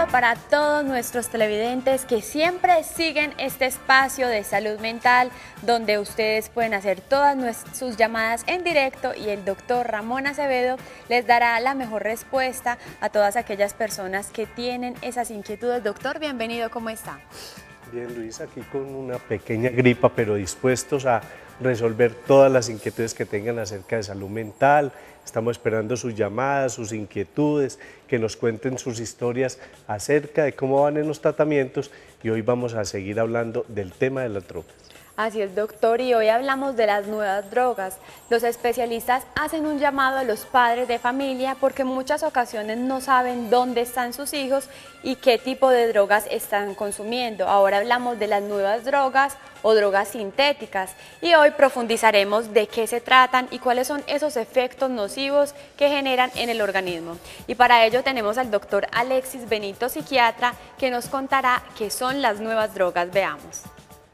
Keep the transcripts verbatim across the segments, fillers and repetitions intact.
saludo para todos nuestros televidentes que siempre siguen este espacio de salud mental donde ustedes pueden hacer todas sus llamadas en directo y el doctor Ramón Acevedo les dará la mejor respuesta a todas aquellas personas que tienen esas inquietudes. Doctor, bienvenido, ¿cómo está? Bien, Luis, aquí con una pequeña gripa, pero dispuestos a resolver todas las inquietudes que tengan acerca de salud mental. Estamos esperando sus llamadas, sus inquietudes, que nos cuenten sus historias acerca de cómo van en los tratamientos y hoy vamos a seguir hablando del tema de las drogas. Así es, doctor, y hoy hablamos de las nuevas drogas. Los especialistas hacen un llamado a los padres de familia porque en muchas ocasiones no saben dónde están sus hijos y qué tipo de drogas están consumiendo. Ahora hablamos de las nuevas drogas o drogas sintéticas y hoy profundizaremos de qué se tratan y cuáles son esos efectos nocivos que generan en el organismo. Y para ello tenemos al doctor Alexis Benito, psiquiatra, que nos contará qué son las nuevas drogas. Veamos.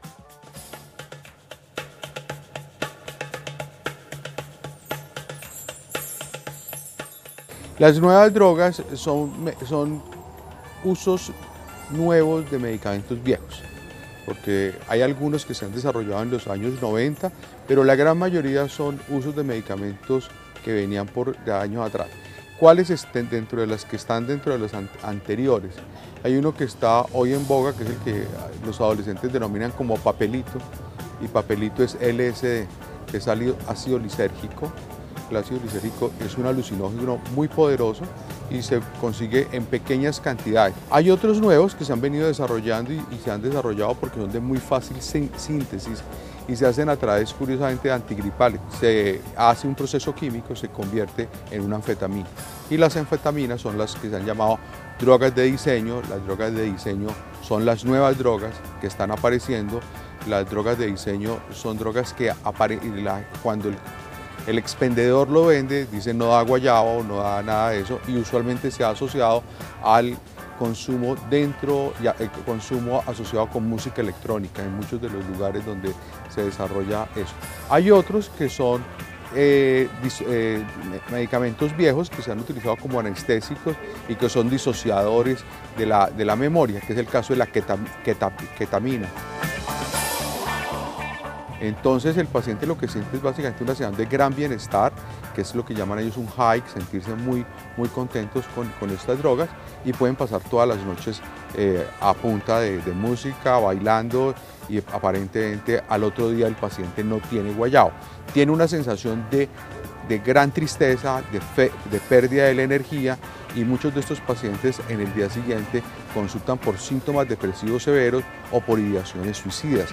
Las nuevas drogas son, son usos nuevos de medicamentos viejos, porque hay algunos que se han desarrollado en los años noventa, pero la gran mayoría son usos de medicamentos que venían por de años atrás. ¿Cuáles estén dentro de las que están dentro de los an anteriores? Hay uno que está hoy en boga, que es el que los adolescentes denominan como papelito, y papelito es L S D, que es ácido lisérgico. El ácido lisérgico es un alucinógeno muy poderoso y se consigue en pequeñas cantidades. Hay otros nuevos que se han venido desarrollando y, y se han desarrollado porque son de muy fácil síntesis y se hacen a través, curiosamente, de antigripales. Se hace un proceso químico, se convierte en una anfetamina. Y las anfetaminas son las que se han llamado drogas de diseño. Las drogas de diseño son las nuevas drogas que están apareciendo. Las drogas de diseño son drogas que aparecen cuando el El expendedor lo vende, dice no da guayaba o no da nada de eso y usualmente se ha asociado al consumo dentro, y el consumo asociado con música electrónica en muchos de los lugares donde se desarrolla eso. Hay otros que son eh, eh, medicamentos viejos que se han utilizado como anestésicos y que son disociadores de la, de la memoria, que es el caso de la ketam, ketam, ketamina. Entonces el paciente lo que siente es básicamente una sensación de gran bienestar, que es lo que llaman ellos un high, sentirse muy, muy contentos con, con estas drogas y pueden pasar todas las noches eh, a punta de, de música, bailando y aparentemente al otro día el paciente no tiene guayao. Tiene una sensación de, de gran tristeza, de, fe, de pérdida de la energía y muchos de estos pacientes en el día siguiente consultan por síntomas depresivos severos o por ideaciones suicidas.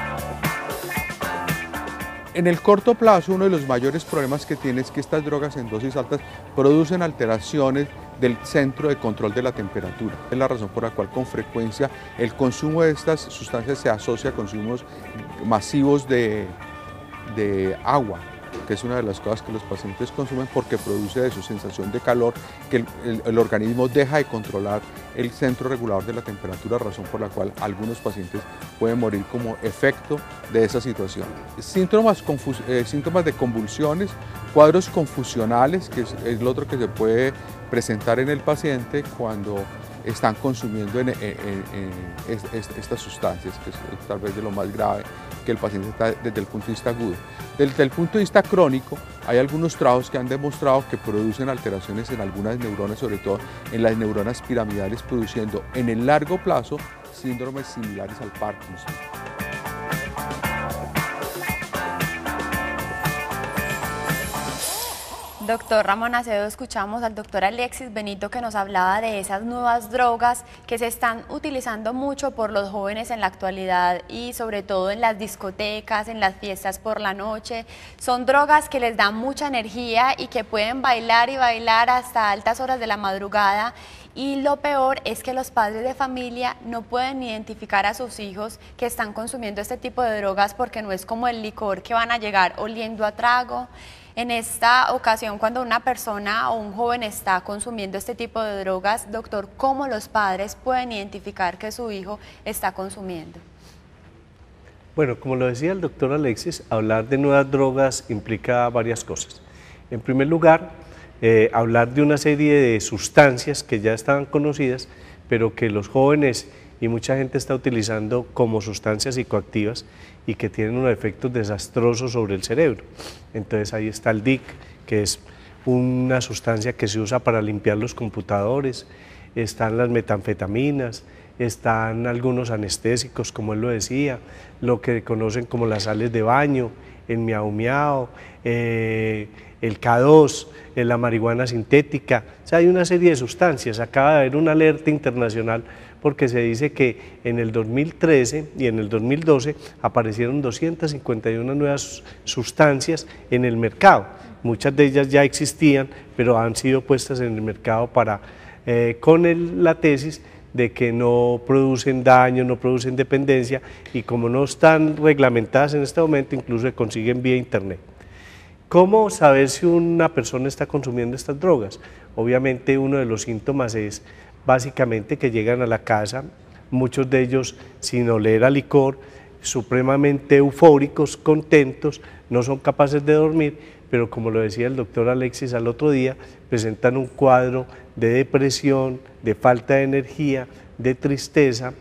En el corto plazo, uno de los mayores problemas que tiene es que estas drogas en dosis altas producen alteraciones del centro de control de la temperatura. Es la razón por la cual con frecuencia el consumo de estas sustancias se asocia a consumos masivos de, de agua, que es una de las cosas que los pacientes consumen porque produce eso, sensación de calor, que el, el, el organismo deja de controlar el centro regulador de la temperatura, razón por la cual algunos pacientes pueden morir como efecto de esa situación. Síntomas, eh, síntomas de convulsiones, cuadros confusionales, que es, es lo otro que se puede presentar en el paciente cuando están consumiendo en, en, en, en estas sustancias, que es tal vez de lo más grave que el paciente está desde el punto de vista agudo. Desde el punto de vista crónico, hay algunos trabajos que han demostrado que producen alteraciones en algunas neuronas, sobre todo en las neuronas piramidales, produciendo en el largo plazo síndromes similares al Parkinson. Doctor Ramón Acevedo, escuchamos al doctor Alexis Benito que nos hablaba de esas nuevas drogas que se están utilizando mucho por los jóvenes en la actualidad y sobre todo en las discotecas, en las fiestas por la noche. Son drogas que les dan mucha energía y que pueden bailar y bailar hasta altas horas de la madrugada. Y lo peor es que los padres de familia no pueden identificar a sus hijos que están consumiendo este tipo de drogas porque no es como el licor que van a llegar oliendo a trago. En esta ocasión, cuando una persona o un joven está consumiendo este tipo de drogas, doctor, ¿cómo los padres pueden identificar que su hijo está consumiendo? Bueno, como lo decía el doctor Alexis, hablar de nuevas drogas implica varias cosas. En primer lugar, eh, hablar de una serie de sustancias que ya estaban conocidas, pero que los jóvenes y mucha gente está utilizando como sustancias psicoactivas y que tienen unos efectos desastrosos sobre el cerebro. Entonces ahí está el D I C, que es una sustancia que se usa para limpiar los computadores, están las metanfetaminas, están algunos anestésicos, como él lo decía, lo que conocen como las sales de baño, el miau miau, eh, el K dos, eh, la marihuana sintética. O sea, hay una serie de sustancias. Acaba de haber una alerta internacional porque se dice que en el dos mil trece y en el dos mil doce aparecieron doscientas cincuenta y una nuevas sustancias en el mercado. Muchas de ellas ya existían, pero han sido puestas en el mercado para, eh, con el, la tesis de que no producen daño, no producen dependencia, y como no están reglamentadas en este momento, incluso se consiguen vía internet. ¿Cómo saber si una persona está consumiendo estas drogas? Obviamente uno de los síntomas es básicamente que llegan a la casa, muchos de ellos sin oler a licor, supremamente eufóricos, contentos, no son capaces de dormir, pero como lo decía el doctor Alexis al otro día, presentan un cuadro de depresión, de falta de energía, de tristeza,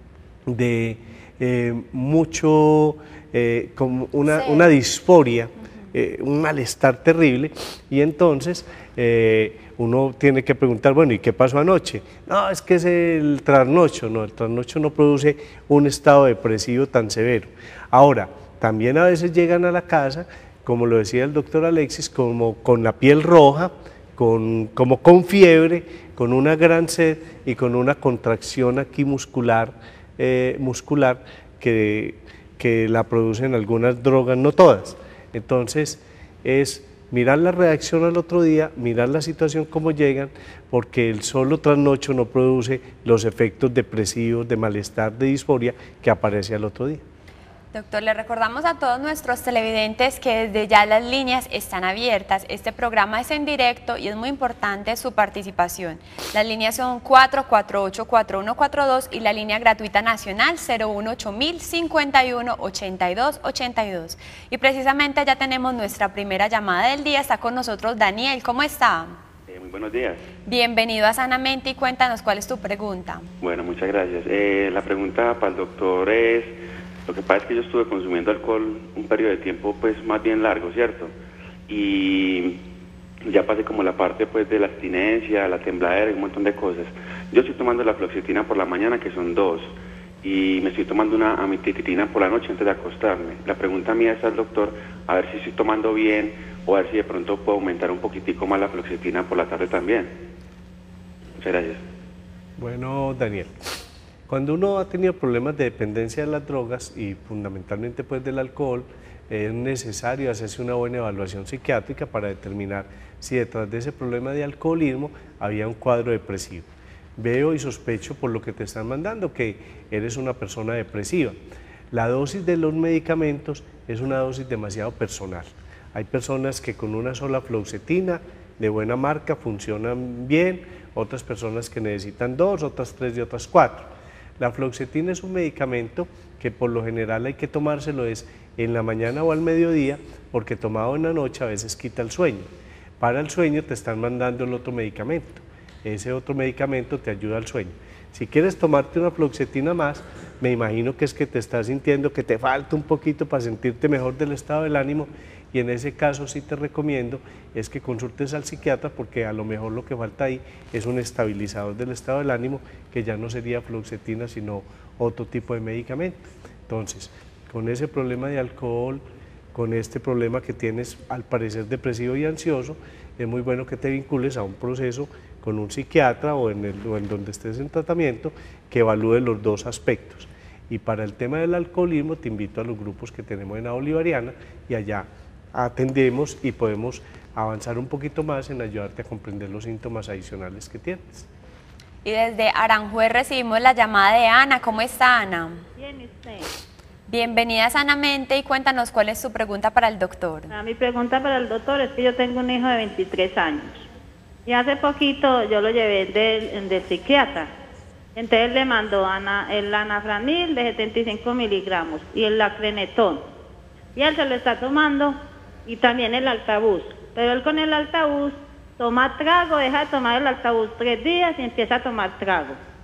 de eh, mucho, eh, como una, sí. una disforia, eh, un malestar terrible, y entonces eh, uno tiene que preguntar, bueno, ¿y qué pasó anoche? No, es que es el trasnocho. No, el trasnocho no produce un estado depresivo tan severo. Ahora, también a veces llegan a la casa, como lo decía el doctor Alexis, como con la piel roja, con, como con fiebre, con una gran sed y con una contracción aquí muscular, eh, muscular que, que la producen algunas drogas, no todas. Entonces, es mirar la reacción al otro día, mirar la situación cómo llegan, porque el solo trasnocho no produce los efectos depresivos, de malestar, de disforia que aparece al otro día. Doctor, le recordamos a todos nuestros televidentes que desde ya las líneas están abiertas. Este programa es en directo y es muy importante su participación. Las líneas son cuatro cuatro ocho, cuatro uno cuatro dos y la línea gratuita nacional cero uno ocho mil, cincuenta y uno, ochenta y dos, ochenta y dos. Y precisamente ya tenemos nuestra primera llamada del día. Está con nosotros Daniel. ¿Cómo está? Eh, muy buenos días. Bienvenido a Sanamente y cuéntanos cuál es tu pregunta. Bueno, muchas gracias. Eh, la pregunta para el doctor es... Lo que pasa es que yo estuve consumiendo alcohol un periodo de tiempo pues más bien largo, ¿cierto? Y ya pasé como la parte pues de la abstinencia, la tembladera y un montón de cosas. Yo estoy tomando la fluoxetina por la mañana, que son dos, y me estoy tomando una amitriptilina por la noche antes de acostarme. La pregunta mía es al doctor, a ver si estoy tomando bien o a ver si de pronto puedo aumentar un poquitico más la fluoxetina por la tarde también. Muchas gracias. Bueno, Daniel. Cuando uno ha tenido problemas de dependencia de las drogas y fundamentalmente pues del alcohol, es necesario hacerse una buena evaluación psiquiátrica para determinar si detrás de ese problema de alcoholismo había un cuadro depresivo. Veo y sospecho por lo que te están mandando que eres una persona depresiva. La dosis de los medicamentos es una dosis demasiado personal. Hay personas que con una sola fluoxetina de buena marca funcionan bien, otras personas que necesitan dos, otras tres y otras cuatro. La fluoxetina es un medicamento que por lo general hay que tomárselo es en la mañana o al mediodía, porque tomado en la noche a veces quita el sueño. Para el sueño te están mandando el otro medicamento, ese otro medicamento te ayuda al sueño. Si quieres tomarte una fluoxetina más, me imagino que es que te estás sintiendo que te falta un poquito para sentirte mejor del estado del ánimo, y en ese caso sí te recomiendo es que consultes al psiquiatra, porque a lo mejor lo que falta ahí es un estabilizador del estado del ánimo, que ya no sería fluoxetina sino otro tipo de medicamento. Entonces, con ese problema de alcohol, con este problema que tienes al parecer depresivo y ansioso, es muy bueno que te vincules a un proceso con un psiquiatra o en, el, o en donde estés en tratamiento, que evalúe los dos aspectos. Y para el tema del alcoholismo te invito a los grupos que tenemos en la Bolivariana, y allá atendemos y podemos avanzar un poquito más en ayudarte a comprender los síntomas adicionales que tienes. Y desde Aranjuez recibimos la llamada de Ana. ¿Cómo está, Ana? Bien, ¿y usted? Bienvenida a Sanamente y cuéntanos cuál es su pregunta para el doctor. Ah, mi pregunta para el doctor es que yo tengo un hijo de veintitrés años y hace poquito yo lo llevé del, del psiquiatra. Entonces le mandó ana, el anafranil de setenta y cinco miligramos y el lacrenetón. Y él se lo está tomando, y también el Altabuz. Pero él con el Altabuz toma trago, deja de tomar el Altabuz tres días y empieza a tomar trago.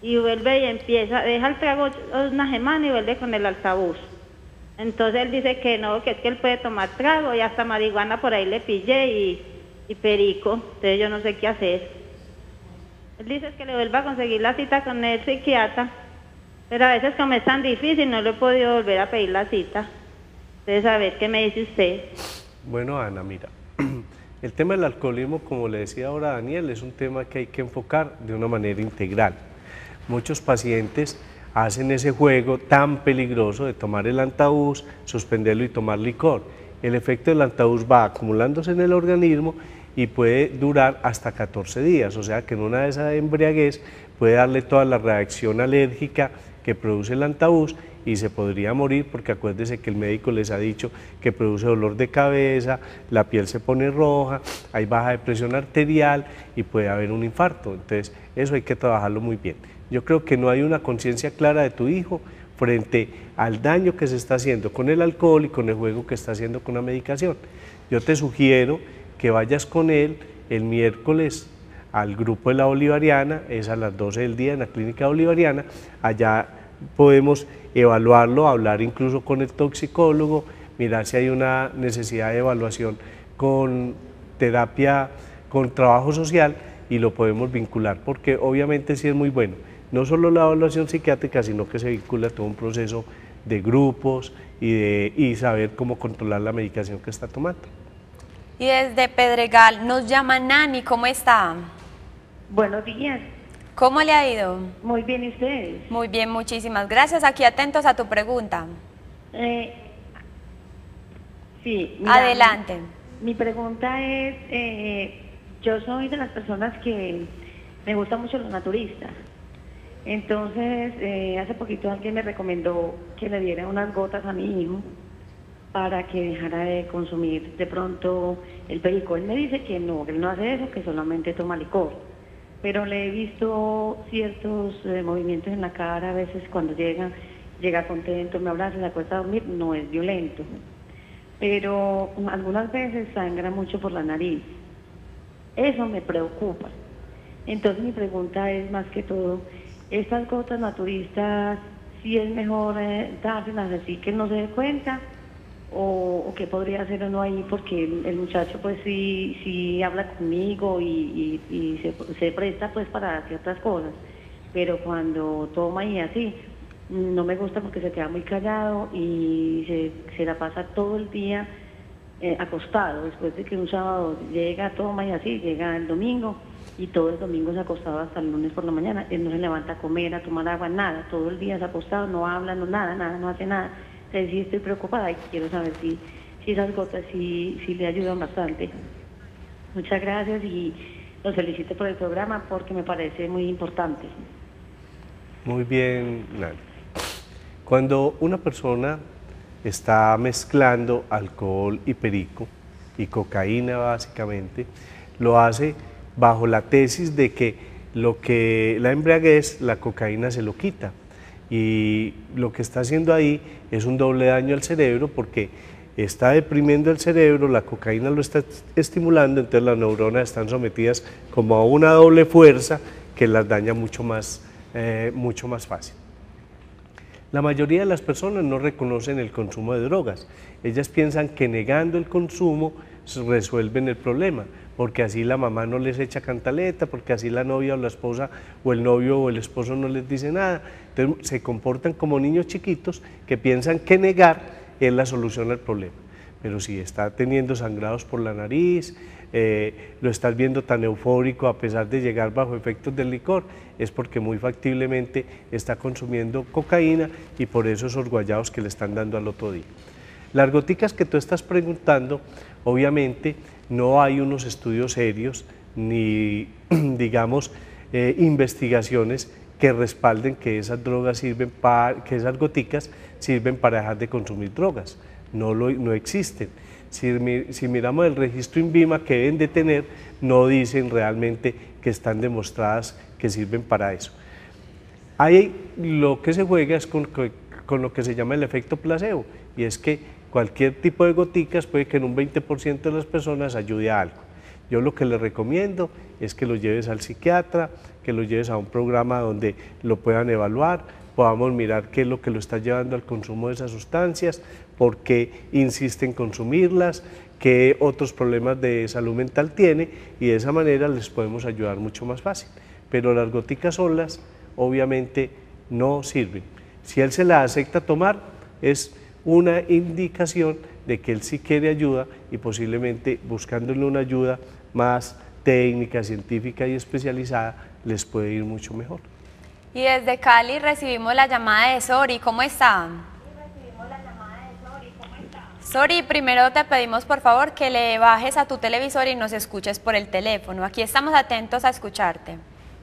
y vuelve y empieza, deja el trago una semana y vuelve con el altavoz. Entonces él dice que no, que es que él puede tomar trago y hasta marihuana por ahí le pillé y, y perico, entonces yo no sé qué hacer. Él dice que le vuelva a conseguir la cita con el psiquiatra, pero a veces como es tan difícil no le he podido volver a pedir la cita. Entonces a ver qué me dice usted. Bueno, Ana, mira, el tema del alcoholismo, como le decía ahora Daniel, es un tema que hay que enfocar de una manera integral. Muchos pacientes hacen ese juego tan peligroso de tomar el antabús, suspenderlo y tomar licor. El efecto del antabús va acumulándose en el organismo y puede durar hasta catorce días, o sea que en una de esas embriaguez puede darle toda la reacción alérgica que produce el antabús y se podría morir, porque acuérdese que el médico les ha dicho que produce dolor de cabeza, la piel se pone roja, hay baja de presión arterial y puede haber un infarto. Entonces eso hay que trabajarlo muy bien. Yo creo que no hay una conciencia clara de tu hijo frente al daño que se está haciendo con el alcohol y con el juego que está haciendo con la medicación. Yo te sugiero que vayas con él el miércoles al grupo de la Bolivariana, es a las doce del día en la clínica Bolivariana. Allá podemos evaluarlo, hablar incluso con el toxicólogo, mirar si hay una necesidad de evaluación con terapia, con trabajo social, y lo podemos vincular, porque obviamente sí es muy bueno, no solo la evaluación psiquiátrica, sino que se vincula a todo un proceso de grupos y, de, y saber cómo controlar la medicación que está tomando. Y desde Pedregal nos llama Nani, ¿cómo está? Buenos días. ¿Cómo le ha ido? Muy bien, ¿y ustedes? Muy bien, muchísimas gracias. Aquí atentos a tu pregunta. Eh, sí. Mira, adelante. Mi, mi pregunta es, eh, yo soy de las personas que me gusta mucho los naturistas. Entonces, eh, hace poquito alguien me recomendó que le diera unas gotas a mi hijo para que dejara de consumir de pronto el perico. Él me dice que no, que él no hace eso, que solamente toma licor. Pero le he visto ciertos eh, movimientos en la cara, a veces cuando llega, llega contento, me abraza, se acuesta a dormir, no es violento. Pero algunas veces sangra mucho por la nariz. Eso me preocupa. Entonces mi pregunta es más que todo, ¿estas gotas naturistas sí es mejor eh, dárselas así que no se dé cuenta? O, o qué podría hacer uno ahí, porque el, el muchacho pues sí, sí habla conmigo y, y, y se, se presta pues para ciertas cosas, pero cuando toma y así, no me gusta porque se queda muy callado y se, se la pasa todo el día eh, acostado, después de que un sábado llega, toma y así, llega el domingo y todo el domingo se ha acostado hasta el lunes por la mañana, él no se levanta a comer, a tomar agua, nada, todo el día se ha acostado, no habla, no nada, nada, no hace nada. Entonces sí estoy preocupada y quiero saber si, si esas gotas sí, sí le ayudan bastante. Muchas gracias y los felicito por el programa porque me parece muy importante. Muy bien, Nani. Cuando una persona está mezclando alcohol y perico, y cocaína básicamente, lo hace bajo la tesis de que lo que la embriaguez, la cocaína se lo quita. Y lo que está haciendo ahí es un doble daño al cerebro porque está deprimiendo el cerebro, la cocaína lo está estimulando, entonces las neuronas están sometidas como a una doble fuerza que las daña mucho más, eh, mucho más fácil. La mayoría de las personas no reconocen el consumo de drogas, ellas piensan que negando el consumo resuelven el problema, porque así la mamá no les echa cantaleta, porque así la novia o la esposa o el novio o el esposo no les dice nada. Entonces se comportan como niños chiquitos que piensan que negar es la solución al problema. Pero si está teniendo sangrados por la nariz, eh, lo estás viendo tan eufórico a pesar de llegar bajo efectos del licor, es porque muy factiblemente está consumiendo cocaína y por eso esos guayados que le están dando al otro día. Las goticas que tú estás preguntando, obviamente no hay unos estudios serios ni, digamos, eh, investigaciones que respalden que esas drogas sirven para, que esas goticas sirven para dejar de consumir drogas. No, lo, no existen. Si, si miramos el registro INVIMA que deben de tener, no dicen realmente que están demostradas que sirven para eso. Ahí lo que se juega es con, con lo que se llama el efecto placebo, y es que cualquier tipo de goticas puede que en un veinte por ciento de las personas ayude a algo. Yo lo que le recomiendo es que lo lleves al psiquiatra, que lo lleves a un programa donde lo puedan evaluar, podamos mirar qué es lo que lo está llevando al consumo de esas sustancias, por qué insiste en consumirlas, qué otros problemas de salud mental tiene, y de esa manera les podemos ayudar mucho más fácil. Pero las goticas solas obviamente no sirven. Si él se la acepta tomar, es una indicación de que él sí quiere ayuda, y posiblemente buscándole una ayuda más técnica, científica y especializada, les puede ir mucho mejor. Y desde Cali recibimos la llamada de Sori. ¿Cómo está? Sori, primero te pedimos por favor que le bajes a tu televisor y nos escuches por el teléfono. Aquí estamos atentos a escucharte.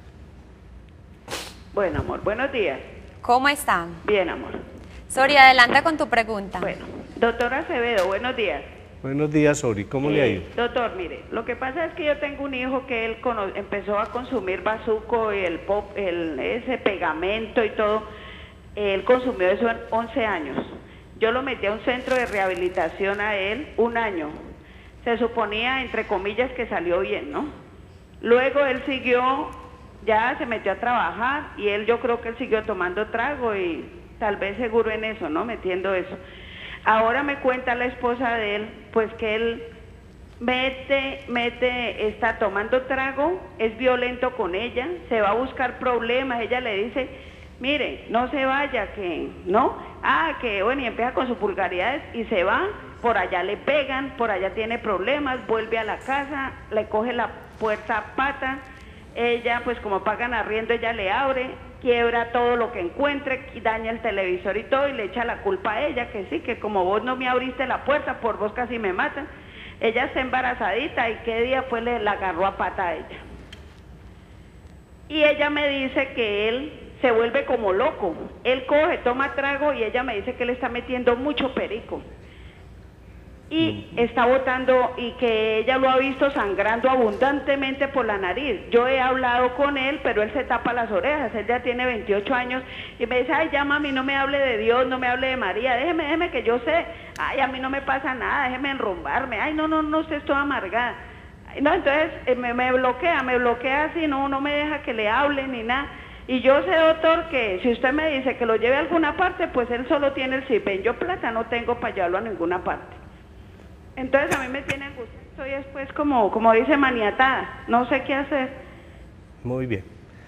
Bueno, amor, buenos días. ¿Cómo están? Bien, amor. Sori, adelanta con tu pregunta. Bueno, doctora Acevedo, buenos días. Buenos días, Sori, ¿cómo eh, le ha ido? Doctor, mire, lo que pasa es que yo tengo un hijo que él empezó a consumir bazuco y el pop, el, ese pegamento y todo. Él consumió eso en once años. Yo lo metí a un centro de rehabilitación a él un año. Se suponía, entre comillas, que salió bien, ¿no? Luego él siguió, ya se metió a trabajar, y él, yo creo que él siguió tomando trago y tal vez seguro en eso, ¿no? Metiendo eso. Ahora me cuenta la esposa de él, pues que él mete, mete, está tomando trago, es violento con ella, se va a buscar problemas, ella le dice, mire, no se vaya, que, ¿no? Ah, que bueno, y empieza con sus vulgaridades y se va, por allá le pegan, por allá tiene problemas, vuelve a la casa, le coge la puerta a pata, ella pues como pagan arriendo, ella le abre, quiebra todo lo que encuentre, daña el televisor y todo, y le echa la culpa a ella, que sí, que como vos no me abriste la puerta, por vos casi me matan. Ella está embarazadita, y qué día fue le la agarró a pata a ella. Y ella me dice que él se vuelve como loco, él coge, toma trago, y ella me dice que le está metiendo mucho perico. Y está botando, y que ella lo ha visto sangrando abundantemente por la nariz. Yo he hablado con él, pero él se tapa las orejas, él ya tiene veintiocho años, y me dice, ay, ya mami, no me hable de Dios, no me hable de María, déjeme, déjeme que yo sé, ay, a mí no me pasa nada, déjeme enrumbarme, ay, no, no, no, usted es toda amargada. No, entonces eh, me, me bloquea, me bloquea así, no, no me deja que le hable ni nada. Y yo sé, doctor, que si usted me dice que lo lleve a alguna parte, pues él solo tiene el CIPEN, yo plata no tengo para llevarlo a ninguna parte. Entonces a mí me tiene angustia, estoy después como, como dice, maniatada, no sé qué hacer. Muy bien.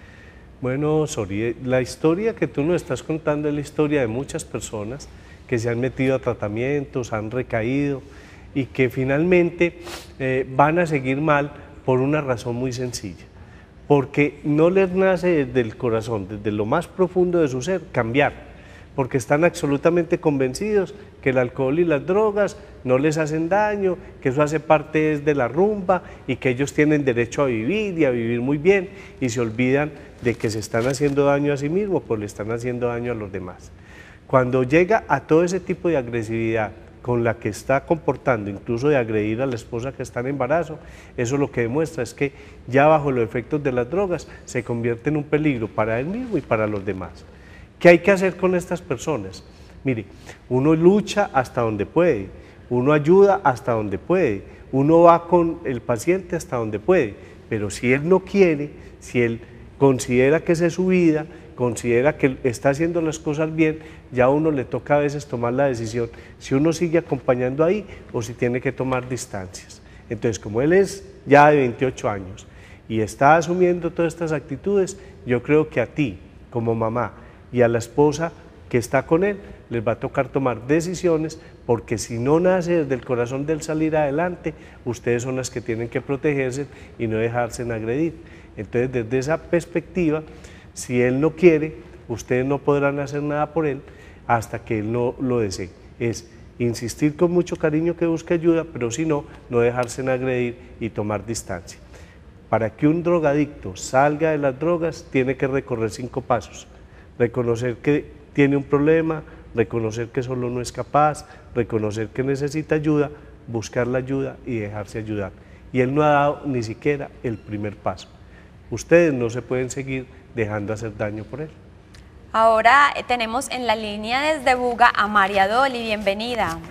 Bueno, Sori, la historia que tú nos estás contando es la historia de muchas personas que se han metido a tratamientos, han recaído y que finalmente eh, van a seguir mal por una razón muy sencilla, porque no les nace desde el corazón, desde lo más profundo de su ser, cambiar, porque están absolutamente convencidos que el alcohol y las drogas no les hacen daño, que eso hace parte de la rumba y que ellos tienen derecho a vivir y a vivir muy bien, y se olvidan de que se están haciendo daño a sí mismos, pues le están haciendo daño a los demás. Cuando llega a todo ese tipo de agresividad con la que está comportando, incluso de agredir a la esposa que está en embarazo, eso lo que demuestra es que ya bajo los efectos de las drogas se convierte en un peligro para él mismo y para los demás. ¿Qué hay que hacer con estas personas? Mire, uno lucha hasta donde puede, uno ayuda hasta donde puede, uno va con el paciente hasta donde puede, pero si él no quiere, si él considera que esa es su vida, considera que está haciendo las cosas bien, ya a uno le toca a veces tomar la decisión si uno sigue acompañando ahí o si tiene que tomar distancias. Entonces, como él es ya de veintiocho años y está asumiendo todas estas actitudes, yo creo que a ti, como mamá, y a la esposa que está con él, les va a tocar tomar decisiones, porque si no nace desde el corazón del salir adelante, ustedes son las que tienen que protegerse y no dejarse agredir. Entonces, desde esa perspectiva, si él no quiere, ustedes no podrán hacer nada por él hasta que él no lo desee. Es insistir con mucho cariño que busque ayuda, pero si no, no dejarse agredir y tomar distancia. Para que un drogadicto salga de las drogas, tiene que recorrer cinco pasos. Reconocer que tiene un problema, reconocer que solo no es capaz, reconocer que necesita ayuda, buscar la ayuda y dejarse ayudar. Y él no ha dado ni siquiera el primer paso. Ustedes no se pueden seguir dejando hacer daño por él. Ahora tenemos en la línea desde Buga a María Dolly, bienvenida.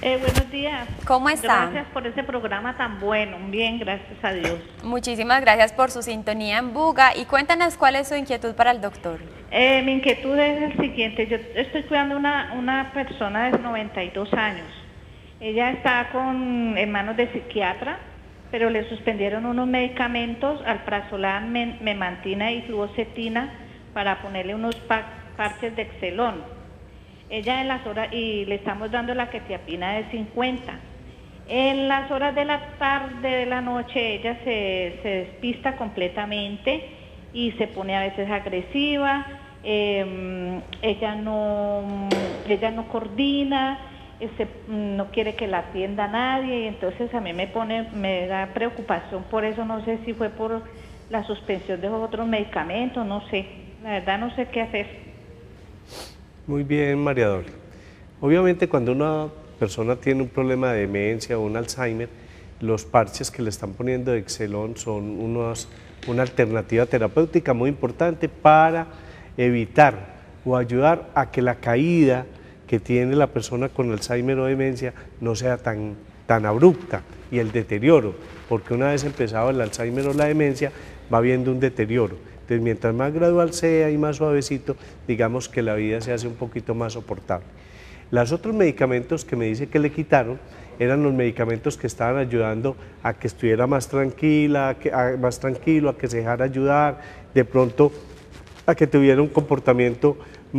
Eh, buenos días. ¿Cómo está? Gracias por ese programa tan bueno. Bien, gracias a Dios. Muchísimas gracias por su sintonía en Buga y cuéntanos cuál es su inquietud para el doctor. Eh, mi inquietud es el siguiente. Yo estoy cuidando una, una persona de noventa y dos años. Ella está con, en manos de psiquiatra, pero le suspendieron unos medicamentos, alprazolam, memantina y fluoxetina, para ponerle unos pa parches de Excelón. Ella en las horas, y le estamos dando la quetiapina de cincuenta. En las horas de la tarde, de la noche, ella se, se despista completamente y se pone a veces agresiva, eh, ella no, ella no coordina, este, no quiere que la atienda nadie, y entonces a mí me pone, me da preocupación por eso. No sé si fue por la suspensión de otros medicamentos, no sé, la verdad no sé qué hacer. Muy bien, María Dolly. Obviamente cuando una persona tiene un problema de demencia o un Alzheimer, los parches que le están poniendo de Excelón son unos, una alternativa terapéutica muy importante para evitar o ayudar a que la caída que tiene la persona con Alzheimer o demencia no sea tan, tan abrupta, y el deterioro, porque una vez empezado el Alzheimer o la demencia va habiendo un deterioro. Entonces, mientras más gradual sea y más suavecito, digamos que la vida se hace un poquito más soportable. Los otros medicamentos que me dice que le quitaron eran los medicamentos que estaban ayudando a que estuviera más tranquila, a que, a, más tranquilo, a que se dejara ayudar, de pronto a que tuviera un comportamiento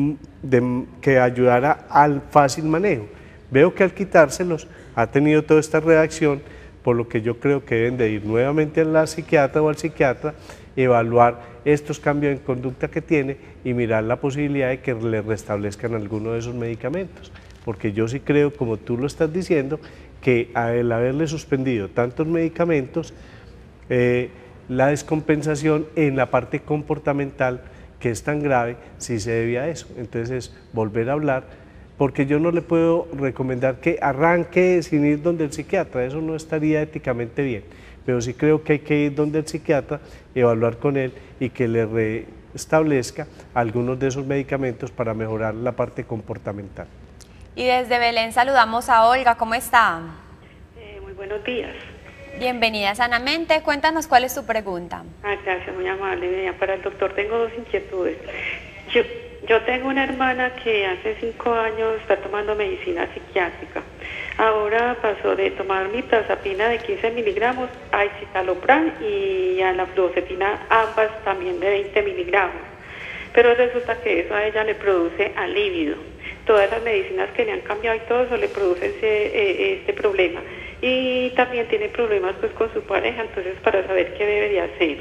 de, que ayudara al fácil manejo. Veo que al quitárselos ha tenido toda esta reacción, por lo que yo creo que deben de ir nuevamente a la psiquiatra o al psiquiatra, evaluar estos cambios en conducta que tiene y mirar la posibilidad de que le restablezcan alguno de esos medicamentos, porque yo sí creo, como tú lo estás diciendo, que al haberle suspendido tantos medicamentos, eh, la descompensación en la parte comportamental, que es tan grave, sí se debía a eso. Entonces es volver a hablar, porque yo no le puedo recomendar que arranque sin ir donde el psiquiatra, eso no estaría éticamente bien, pero sí creo que hay que ir donde el psiquiatra, evaluar con él y que le restablezca algunos de esos medicamentos para mejorar la parte comportamental. Y desde Belén saludamos a Olga, ¿cómo está? Eh, muy buenos días. Bienvenida Sanamente, cuéntanos cuál es su pregunta. Ah, gracias, muy amable. Para el doctor tengo dos inquietudes. Yo, yo tengo una hermana que hace cinco años está tomando medicina psiquiátrica. Ahora pasó de tomar mirtazapina de quince miligramos a escitalopram y a la fluoxetina, ambas también de veinte miligramos. Pero resulta que eso a ella le produce alivio. Todas las medicinas que le han cambiado y todo eso le produce ese, eh, este problema. Y también tiene problemas pues con su pareja, entonces para saber qué debería hacer.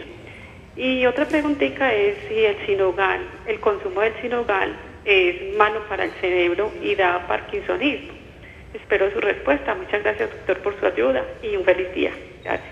Y otra preguntita es si el Sinogal, el consumo del Sinogal es malo para el cerebro y da parkinsonismo. Espero su respuesta. Muchas gracias, doctor, por su ayuda y un feliz día. Gracias.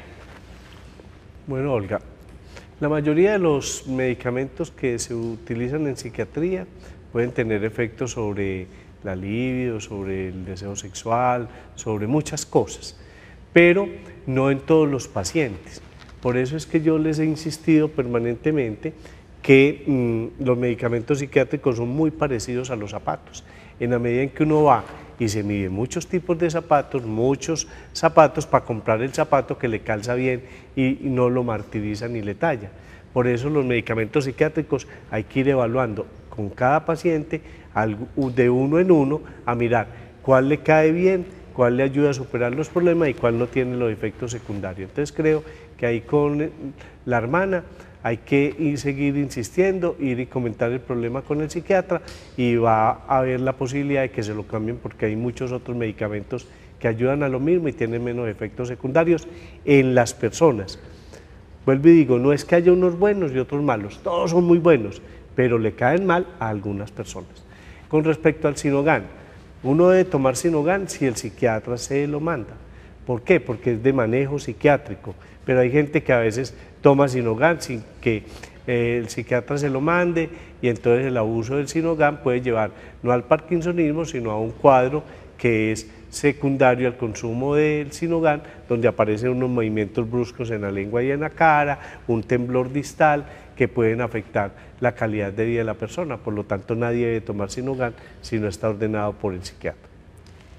Bueno, Olga, la mayoría de los medicamentos que se utilizan en psiquiatría pueden tener efectos sobre la libido, sobre el deseo sexual, sobre muchas cosas, pero no en todos los pacientes. Por eso es que yo les he insistido permanentemente que mmm, los medicamentos psiquiátricos son muy parecidos a los zapatos. En la medida en que uno va y se mide muchos tipos de zapatos, muchos zapatos para comprar el zapato que le calza bien y no lo martiriza ni le talla. Por eso los medicamentos psiquiátricos hay que ir evaluando con cada paciente de uno en uno a mirar cuál le cae bien, cuál le ayuda a superar los problemas y cuál no tiene los efectos secundarios. Entonces creo que ahí con la hermana hay que ir, seguir insistiendo, ir y comentar el problema con el psiquiatra y va a haber la posibilidad de que se lo cambien porque hay muchos otros medicamentos que ayudan a lo mismo y tienen menos efectos secundarios en las personas. Vuelvo y digo, no es que haya unos buenos y otros malos, todos son muy buenos, pero le caen mal a algunas personas. Con respecto al Sinogal, uno debe tomar Sinogal si el psiquiatra se lo manda. ¿Por qué? Porque es de manejo psiquiátrico, pero hay gente que a veces toma Sinogal sin que eh, el psiquiatra se lo mande y entonces el abuso del Sinogal puede llevar no al parkinsonismo, sino a un cuadro que es secundario al consumo del Sinogal, donde aparecen unos movimientos bruscos en la lengua y en la cara, un temblor distal que pueden afectar la calidad de vida de la persona. Por lo tanto, nadie debe tomar Sinogal si no está ordenado por el psiquiatra.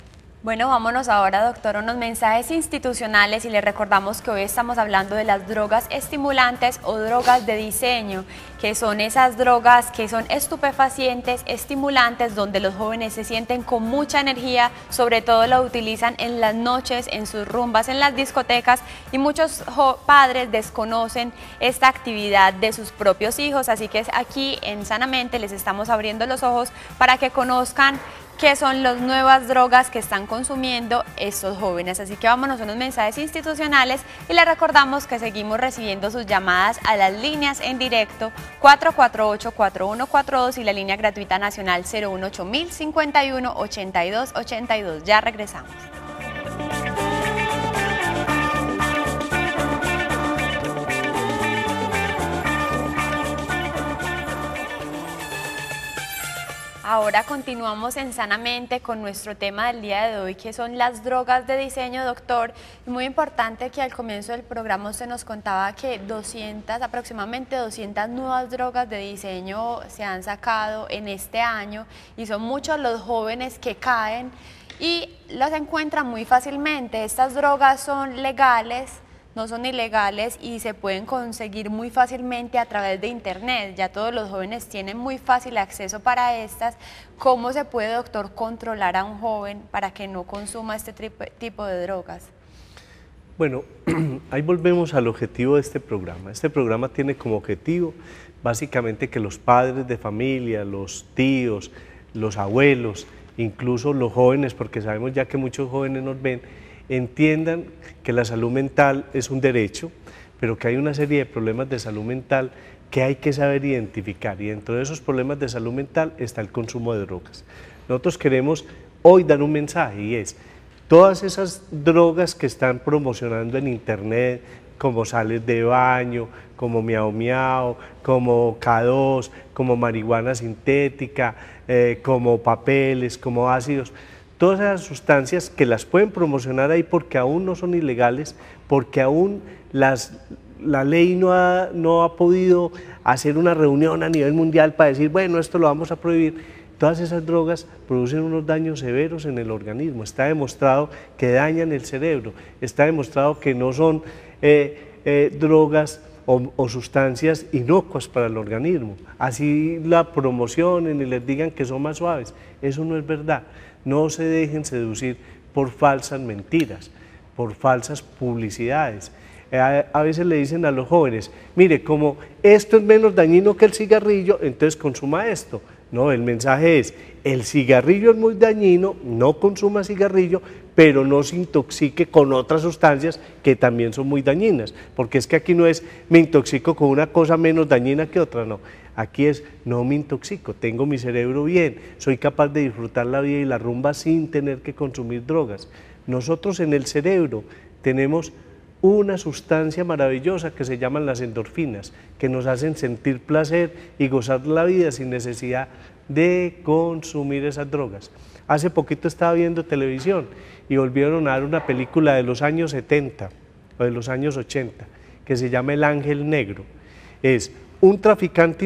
Bueno, vámonos ahora, doctor, a unos mensajes institucionales y les recordamos que hoy estamos hablando de las drogas estimulantes o drogas de diseño, que son esas drogas que son estupefacientes, estimulantes, donde los jóvenes se sienten con mucha energía, sobre todo lo utilizan en las noches, en sus rumbas, en las discotecas, y muchos padres desconocen esta actividad de sus propios hijos, así que aquí en Sanamente les estamos abriendo los ojos para que conozcan qué son las nuevas drogas que están consumiendo estos jóvenes. Así que vámonos a unos mensajes institucionales y les recordamos que seguimos recibiendo sus llamadas a las líneas en directo cuatro cuatro ocho, cuatro uno cuatro dos y la línea gratuita nacional cero uno ocho mil cincuenta y uno ochenta y dos ochenta y dos. Ya regresamos. Ahora continuamos en Sanamente con nuestro tema del día de hoy, que son las drogas de diseño, doctor. Muy importante que al comienzo del programa usted nos contaba que doscientas, aproximadamente doscientas nuevas drogas de diseño se han sacado en este año y son muchos los jóvenes que caen y las encuentran muy fácilmente. Estas drogas son legales, no son ilegales y se pueden conseguir muy fácilmente a través de internet. Ya todos los jóvenes tienen muy fácil acceso para estas. ¿Cómo se puede, doctor, controlar a un joven para que no consuma este tipo de drogas? Bueno, ahí volvemos al objetivo de este programa. Este programa tiene como objetivo básicamente que los padres de familia, los tíos, los abuelos, incluso los jóvenes, porque sabemos ya que muchos jóvenes nos ven, entiendan que la salud mental es un derecho, pero que hay una serie de problemas de salud mental que hay que saber identificar, y dentro de esos problemas de salud mental está el consumo de drogas. Nosotros queremos hoy dar un mensaje y es, todas esas drogas que están promocionando en internet, como sales de baño, como miau miau, como K dos, como marihuana sintética, eh, como papeles, como ácidos, todas esas sustancias que las pueden promocionar ahí porque aún no son ilegales, porque aún las, la ley no ha, no ha podido hacer una reunión a nivel mundial para decir, bueno, esto lo vamos a prohibir. Todas esas drogas producen unos daños severos en el organismo. Está demostrado que dañan el cerebro, está demostrado que no son eh, eh, drogas o, o sustancias inocuas para el organismo. Así la promocionen y les digan que son más suaves. Eso no es verdad. No se dejen seducir por falsas mentiras, por falsas publicidades. A, a veces le dicen a los jóvenes, mire, como esto es menos dañino que el cigarrillo, entonces consuma esto. No, el mensaje es, el cigarrillo es muy dañino, no consuma cigarrillo, pero no se intoxique con otras sustancias que también son muy dañinas, porque es que aquí no es, me intoxico con una cosa menos dañina que otra, no. Aquí es, no me intoxico, tengo mi cerebro bien, soy capaz de disfrutar la vida y la rumba sin tener que consumir drogas. Nosotros en el cerebro tenemos una sustancia maravillosa que se llaman las endorfinas, que nos hacen sentir placer y gozar la vida sin necesidad de consumir esas drogas. Hace poquito estaba viendo televisión y volvieron a dar una película de los años setenta o de los años ochenta que se llama El Ángel Negro. Es un traficante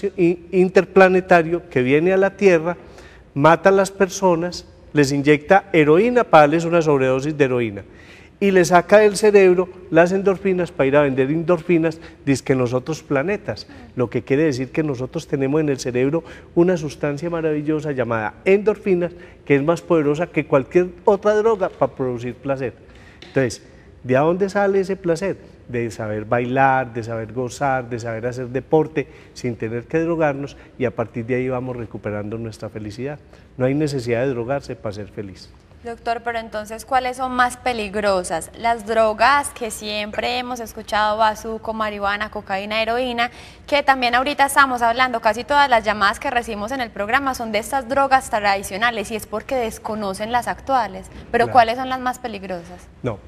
interplanetario que viene a la Tierra, mata a las personas, les inyecta heroína para darles una sobredosis de heroína y le saca del cerebro las endorfinas para ir a vender endorfinas dizque en los otros planetas, lo que quiere decir que nosotros tenemos en el cerebro una sustancia maravillosa llamada endorfinas que es más poderosa que cualquier otra droga para producir placer. Entonces, ¿de dónde sale ese placer? De saber bailar, de saber gozar, de saber hacer deporte sin tener que drogarnos y a partir de ahí vamos recuperando nuestra felicidad. No hay necesidad de drogarse para ser feliz. Doctor, pero entonces, ¿cuáles son más peligrosas? Las drogas que siempre hemos escuchado, bazuco, marihuana, cocaína, heroína, que también ahorita estamos hablando, casi todas las llamadas que recibimos en el programa son de estas drogas tradicionales y es porque desconocen las actuales. Pero claro, ¿cuáles son las más peligrosas? No.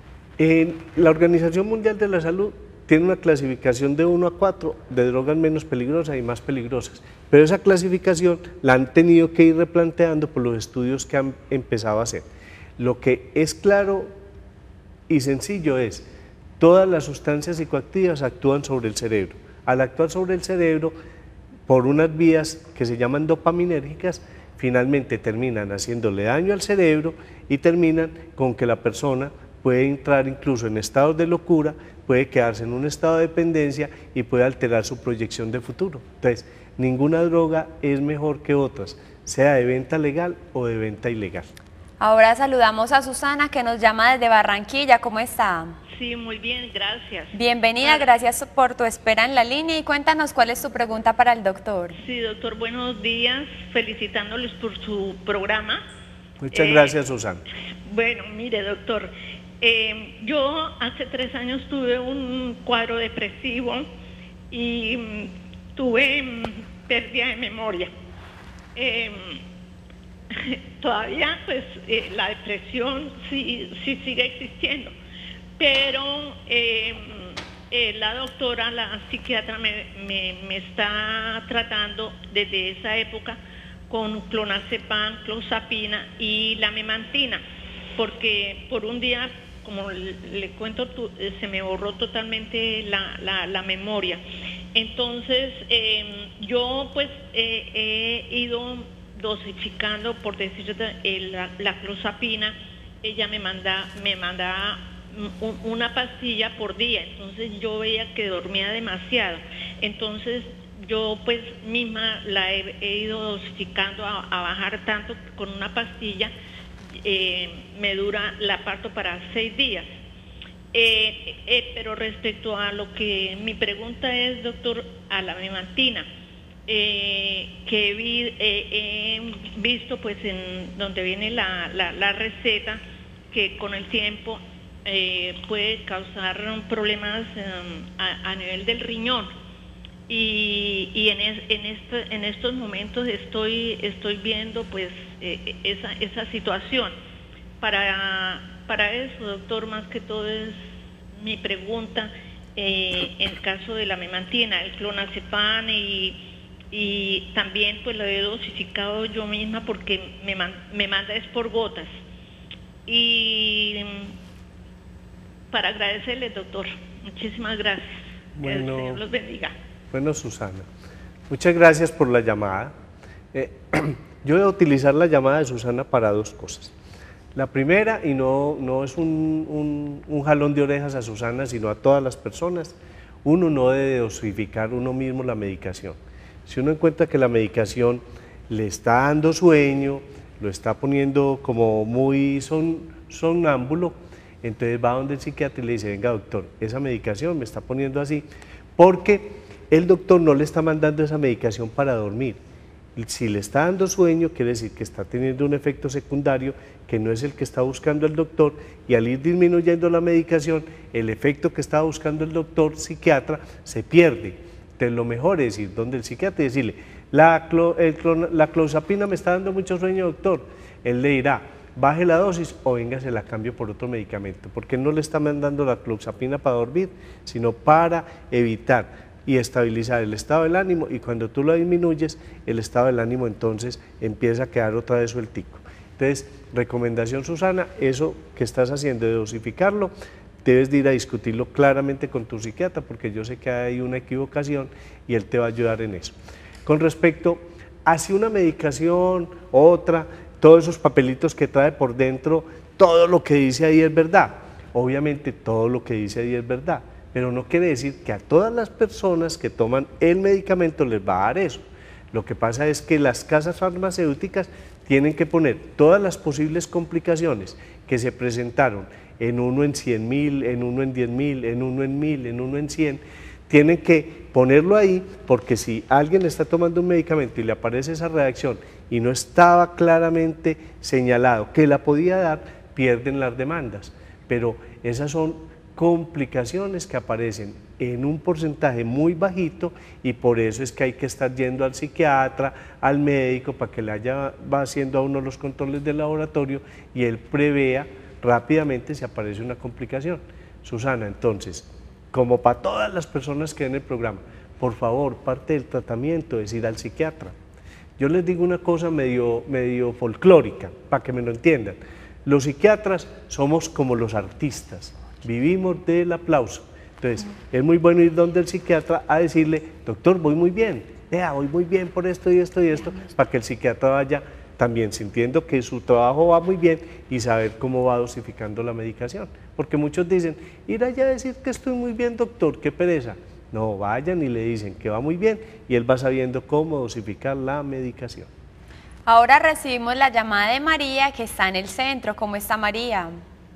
En la Organización Mundial de la Salud tiene una clasificación de uno a cuatro de drogas menos peligrosas y más peligrosas, pero esa clasificación la han tenido que ir replanteando por los estudios que han empezado a hacer. Lo que es claro y sencillo es, todas las sustancias psicoactivas actúan sobre el cerebro. Al actuar sobre el cerebro, por unas vías que se llaman dopaminérgicas, finalmente terminan haciéndole daño al cerebro y terminan con que la persona puede entrar incluso en estados de locura, puede quedarse en un estado de dependencia y puede alterar su proyección de futuro. Entonces, ninguna droga es mejor que otras, sea de venta legal o de venta ilegal. Ahora saludamos a Susana, que nos llama desde Barranquilla. ¿Cómo está? Sí, muy bien, gracias. Bienvenida, gracias por tu espera en la línea y cuéntanos cuál es tu pregunta para el doctor. Sí, doctor, buenos días, felicitándoles por su programa. Muchas eh, gracias, Susana. Bueno, mire, doctor, eh, yo hace tres años tuve un cuadro depresivo y mm, tuve mm, pérdida de memoria. Eh, todavía, pues, eh, la depresión sí, sí sigue existiendo. Pero eh, eh, la doctora, la psiquiatra, me, me, me está tratando desde esa época con clonazepam, clozapina y la memantina, porque por un día, como le, le cuento, tu, eh, se me borró totalmente la, la, la memoria. Entonces, eh, yo pues eh, he ido dosificando, por decirte, eh, la, la clozapina. Ella me manda, me manda una pastilla por día, entonces yo veía que dormía demasiado, entonces yo pues misma la he, he ido dosificando a, a bajar tanto con una pastilla, eh, me dura, la parto para seis días. Eh, eh, pero respecto a lo que mi pregunta es, doctor, a la memantina, eh, que vi, eh, he visto pues en donde viene la, la, la receta, que con el tiempo Eh, puede causar problemas um, a, a nivel del riñón y, y en, es, en, este, en estos momentos estoy, estoy viendo pues eh, esa, esa situación. Para, para eso, doctor, más que todo es mi pregunta, eh, en el caso de la memantina, el clonazepam y, y también pues lo he dosificado yo misma porque me, man, me manda es por gotas. Y para agradecerle, doctor, muchísimas gracias. Bueno, que el Señor los bendiga. Bueno, Susana, muchas gracias por la llamada. Eh, yo voy a utilizar la llamada de Susana para dos cosas. La primera, y no, no es un, un, un jalón de orejas a Susana, sino a todas las personas, uno no debe dosificar uno mismo la medicación. Si uno encuentra que la medicación le está dando sueño, lo está poniendo como muy son, sonámbulo, entonces va donde el psiquiatra y le dice, venga doctor, esa medicación me está poniendo así, porque el doctor no le está mandando esa medicación para dormir. Si le está dando sueño, quiere decir que está teniendo un efecto secundario que no es el que está buscando el doctor, y al ir disminuyendo la medicación, el efecto que estaba buscando el doctor psiquiatra se pierde. Entonces lo mejor es ir donde el psiquiatra y decirle, la, clo, el, la clozapina me está dando mucho sueño, doctor. Él le dirá, baje la dosis o venga, se la cambio por otro medicamento, porque no le está mandando la clozapina para dormir, sino para evitar y estabilizar el estado del ánimo, y cuando tú lo disminuyes, el estado del ánimo entonces empieza a quedar otra vez sueltico. Entonces, recomendación, Susana, eso que estás haciendo de dosificarlo, debes de ir a discutirlo claramente con tu psiquiatra, porque yo sé que hay una equivocación y él te va a ayudar en eso. Con respecto a si una medicación, otra, todos esos papelitos que trae por dentro, todo lo que dice ahí es verdad. Obviamente todo lo que dice ahí es verdad, pero no quiere decir que a todas las personas que toman el medicamento les va a dar eso. Lo que pasa es que las casas farmacéuticas tienen que poner todas las posibles complicaciones que se presentaron en uno en cien mil, en uno en diez mil, en uno en mil, en uno en cien, tienen que ponerlo ahí, porque si alguien está tomando un medicamento y le aparece esa reacción y no estaba claramente señalado que la podía dar, pierden las demandas. Pero esas son complicaciones que aparecen en un porcentaje muy bajito, y por eso es que hay que estar yendo al psiquiatra, al médico, para que le haya, va haciendo a uno los controles del laboratorio y él prevea rápidamente si aparece una complicación. Susana, entonces, como para todas las personas que ven el programa, por favor, parte del tratamiento es ir al psiquiatra. Yo les digo una cosa medio, medio folclórica, para que me lo entiendan. Los psiquiatras somos como los artistas, vivimos del aplauso. Entonces, es muy bueno ir donde el psiquiatra a decirle, doctor, voy muy bien, vea, voy muy bien por esto y esto y esto, para que el psiquiatra vaya también sintiendo que su trabajo va muy bien y saber cómo va dosificando la medicación. Porque muchos dicen, ir allá a decir que estoy muy bien, doctor, qué pereza. No, vayan y le dicen que va muy bien y él va sabiendo cómo dosificar la medicación. Ahora recibimos la llamada de María, que está en el centro. ¿Cómo está María?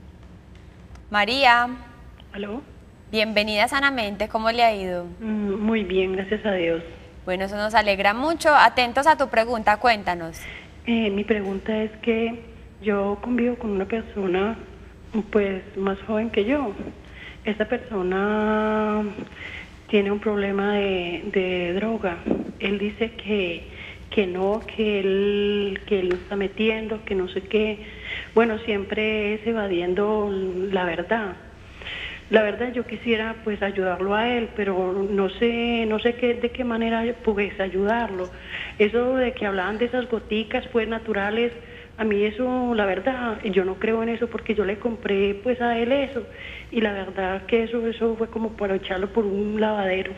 María. ¿Aló? Bienvenida Sanamente, ¿cómo le ha ido? Mm, muy bien, gracias a Dios. Bueno, eso nos alegra mucho. Atentos a tu pregunta, cuéntanos. Eh, mi pregunta es que yo convivo con una persona pues más joven que yo. Esta persona tiene un problema de, de droga. Él dice que, que no, que él, que él lo está metiendo, que no sé qué. Bueno, siempre es evadiendo la verdad. La verdad yo quisiera pues ayudarlo a él, pero no sé, no sé qué, de qué manera pues ayudarlo. Eso de que hablaban de esas goticas pues naturales, a mí eso, la verdad, yo no creo en eso porque yo le compré pues a él eso y la verdad que eso, eso fue como para echarlo por un lavadero.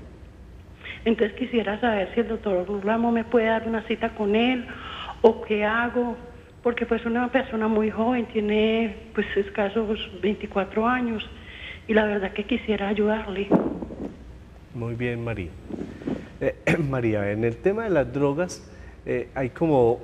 Entonces quisiera saber si el doctor Ramos me puede dar una cita con él o qué hago, porque pues una persona muy joven, tiene pues escasos veinticuatro años. Y la verdad que quisiera ayudarle. Muy bien, María. Eh, María, en el tema de las drogas eh, hay como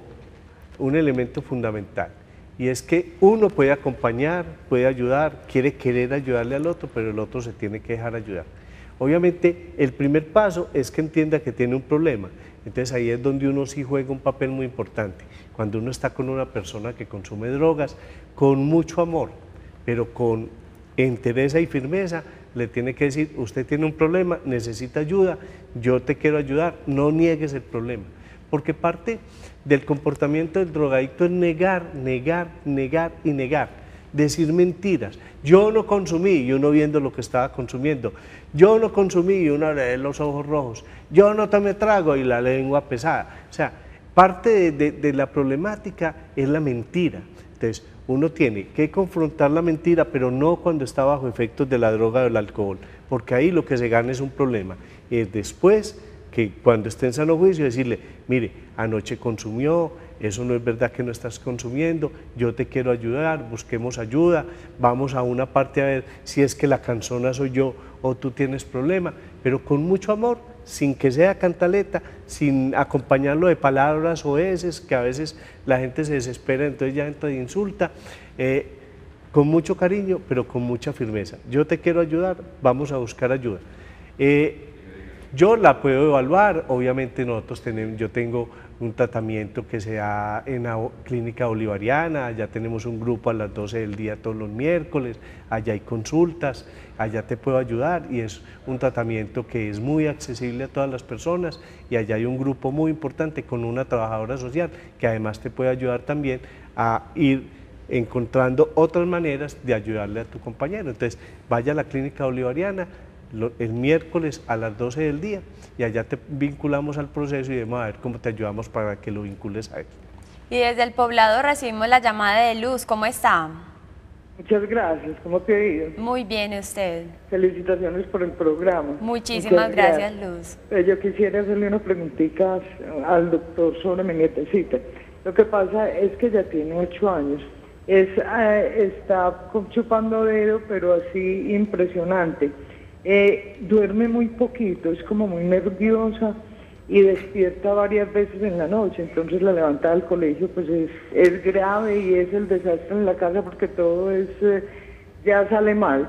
un elemento fundamental y es que uno puede acompañar, puede ayudar, quiere querer ayudarle al otro, pero el otro se tiene que dejar ayudar. Obviamente el primer paso es que entienda que tiene un problema, entonces ahí es donde uno sí juega un papel muy importante. Cuando uno está con una persona que consume drogas, con mucho amor, pero con entereza y firmeza, le tiene que decir, usted tiene un problema, necesita ayuda, yo te quiero ayudar, no niegues el problema, porque parte del comportamiento del drogadicto es negar, negar, negar y negar, decir mentiras. Yo no consumí y uno viendo lo que estaba consumiendo, yo no consumí y uno le ve los ojos rojos, yo no tomé trago y la lengua pesada. O sea, parte de, de, de la problemática es la mentira. Entonces, uno tiene que confrontar la mentira, pero no cuando está bajo efectos de la droga o del alcohol, porque ahí lo que se gana es un problema. Y después, que cuando esté en sano juicio, decirle, mire, anoche consumió, eso no es verdad que no estás consumiendo, yo te quiero ayudar, busquemos ayuda, vamos a una parte a ver si es que la cansona soy yo o tú tienes problema, pero con mucho amor, sin que sea cantaleta, sin acompañarlo de palabras oeces, que a veces la gente se desespera, entonces ya entra y insulta, eh, con mucho cariño, pero con mucha firmeza. Yo te quiero ayudar, vamos a buscar ayuda. Eh, yo la puedo evaluar, obviamente nosotros tenemos, yo tengo un tratamiento que se da en la clínica bolivariana, allá tenemos un grupo a las doce del día todos los miércoles, allá hay consultas, allá te puedo ayudar y es un tratamiento que es muy accesible a todas las personas y allá hay un grupo muy importante con una trabajadora social que además te puede ayudar también a ir encontrando otras maneras de ayudarle a tu compañero. Entonces vaya a la clínica bolivariana el miércoles a las doce del día y allá te vinculamos al proceso y vamos a ver cómo te ayudamos para que lo vincules a él. Y desde el Poblado recibimos la llamada de Luz, ¿cómo está? Muchas gracias, ¿cómo te ha ido? Muy bien, ¿usted? Felicitaciones por el programa. Muchísimas Muchas gracias, gracias, Luz. Yo quisiera hacerle unas preguntitas al doctor sobre mi nietecita. Lo que pasa es que ya tiene ocho años, es, eh, está chupando dedo, pero así impresionante. Eh, duerme muy poquito, es como muy nerviosa y despierta varias veces en la noche, entonces la levantada del colegio pues es, es grave y es el desastre en la casa porque todo es eh, ya sale mal.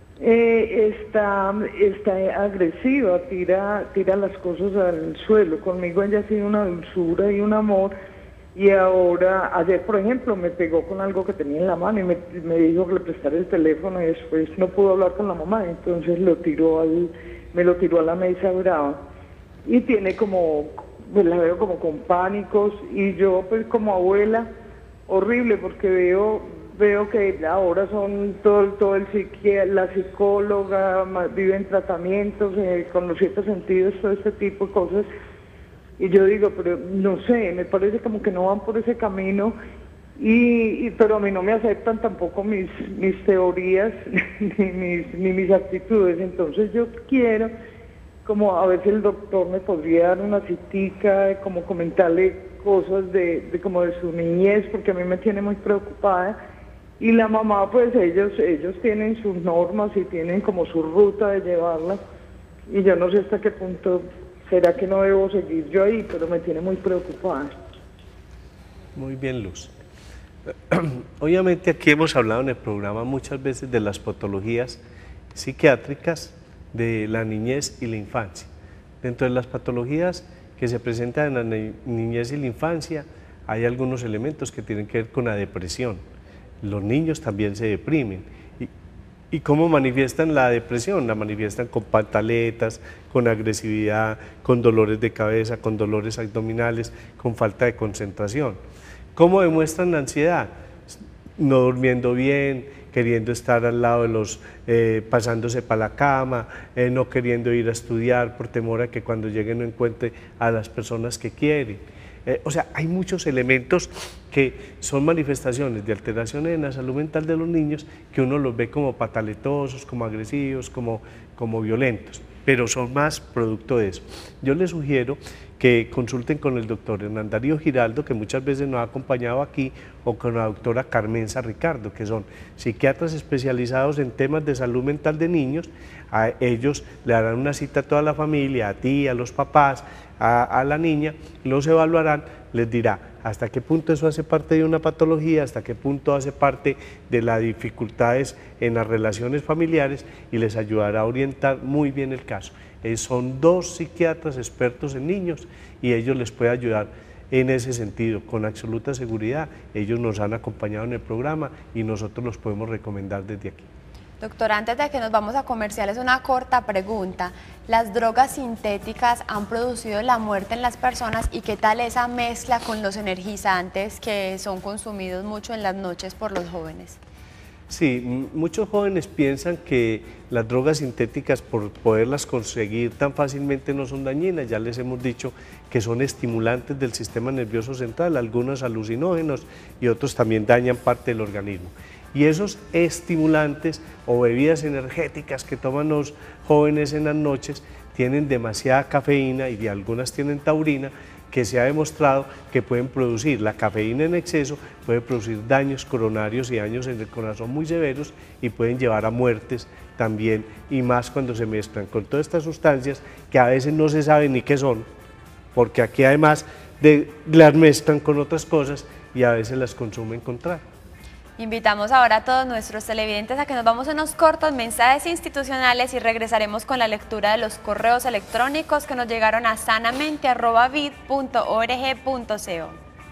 Eh, está, está agresiva, tira, tira las cosas al suelo. Conmigo ella ha sido una dulzura y un amor. Y ahora, ayer por ejemplo, me pegó con algo que tenía en la mano y me, me dijo que le prestara el teléfono y después no pudo hablar con la mamá, entonces lo tiró al, me lo tiró a la mesa brava. Y tiene como, pues la veo como con pánicos y yo pues como abuela, horrible porque veo, veo que ahora son todo, todo el psiquiatra, la psicóloga, vive en tratamientos eh, con los siete sentidos, todo este tipo de cosas. Y yo digo, pero no sé, me parece como que no van por ese camino, y, y pero a mí no me aceptan tampoco mis, mis teorías ni mis, ni mis actitudes. Entonces yo quiero, como a ver si el doctor me podría dar una citica, como comentarle cosas de, de como de su niñez, porque a mí me tiene muy preocupada. Y la mamá, pues ellos, ellos tienen sus normas y tienen como su ruta de llevarla. Y yo no sé hasta qué punto, será que no debo seguir yo ahí, pero me tiene muy preocupada. Muy bien, Luz. Obviamente aquí hemos hablado en el programa muchas veces de las patologías psiquiátricas de la niñez y la infancia. Dentro de las patologías que se presentan en la ni niñez y la infancia hay algunos elementos que tienen que ver con la depresión. Los niños también se deprimen. ¿Y, y cómo manifiestan la depresión? La manifiestan con pantaletas, con agresividad, con dolores de cabeza, con dolores abdominales, con falta de concentración. ¿Cómo demuestran la ansiedad? No durmiendo bien, queriendo estar al lado de los, eh, pasándose para la cama, eh, no queriendo ir a estudiar por temor a que cuando llegue no encuentre a las personas que quiere. Eh, o sea, hay muchos elementos que son manifestaciones de alteraciones en la salud mental de los niños que uno los ve como pataletosos, como agresivos, como, como violentos, pero son más producto de eso. Yo les sugiero que consulten con el doctor Hernán Darío Giraldo, que muchas veces nos ha acompañado aquí, o con la doctora Carmenza Ricardo, que son psiquiatras especializados en temas de salud mental de niños. A ellos le harán una cita a toda la familia, a ti, a los papás, a, a la niña, los evaluarán, les dirá hasta qué punto eso hace parte de una patología, hasta qué punto hace parte de las dificultades en las relaciones familiares y les ayudará a orientar muy bien el caso. Eh, son dos psiquiatras expertos en niños y ellos les pueden ayudar en ese sentido, con absoluta seguridad. Ellos nos han acompañado en el programa y nosotros los podemos recomendar desde aquí. Doctor, antes de que nos vamos a comerciales, una corta pregunta. ¿Las drogas sintéticas han producido la muerte en las personas y qué tal esa mezcla con los energizantes que son consumidos mucho en las noches por los jóvenes? Sí, muchos jóvenes piensan que las drogas sintéticas, por poderlas conseguir tan fácilmente, no son dañinas. Ya les hemos dicho que son estimulantes del sistema nervioso central, algunos alucinógenos y otros también dañan parte del organismo. Y esos estimulantes o bebidas energéticas que toman los jóvenes en las noches tienen demasiada cafeína y algunas tienen taurina, que se ha demostrado que pueden producir, la cafeína en exceso puede producir daños coronarios y daños en el corazón muy severos y pueden llevar a muertes también, y más cuando se mezclan con todas estas sustancias que a veces no se sabe ni qué son, porque aquí además de, las mezclan con otras cosas y a veces las consumen contrario. Invitamos ahora a todos nuestros televidentes a que nos vamos a unos cortos mensajes institucionales y regresaremos con la lectura de los correos electrónicos que nos llegaron a sanamente arroba vid punto org punto co.